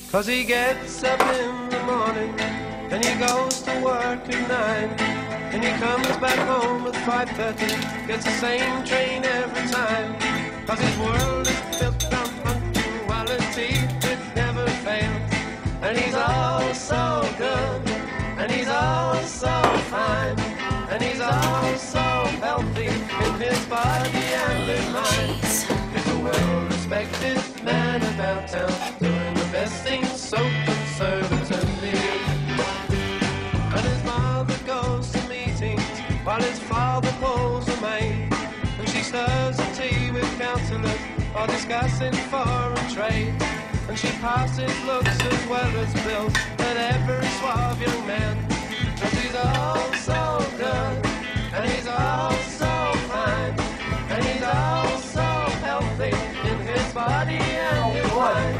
'Cause he gets up in the morning and he goes to work at 9, and he comes back home at 5:30, gets the same train every time. 'Cause his world is built on punctuality, it never fails. And he's all so good, and he's all so fine, and he's all so healthy in his body and his mind. He's a well-respected man about town, doing the best things so conservatively. And his mother goes to meetings while his father pulls a maid, and she stirs the tea with counsellors or discussing foreign trade. And she passes looks as well as bills at every suave young man. And he's all so good, and he's all so fine, and he's all so healthy in his body and his mind.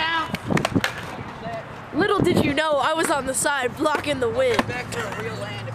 Little did you know I was on the side blocking the wind. Back to a real land.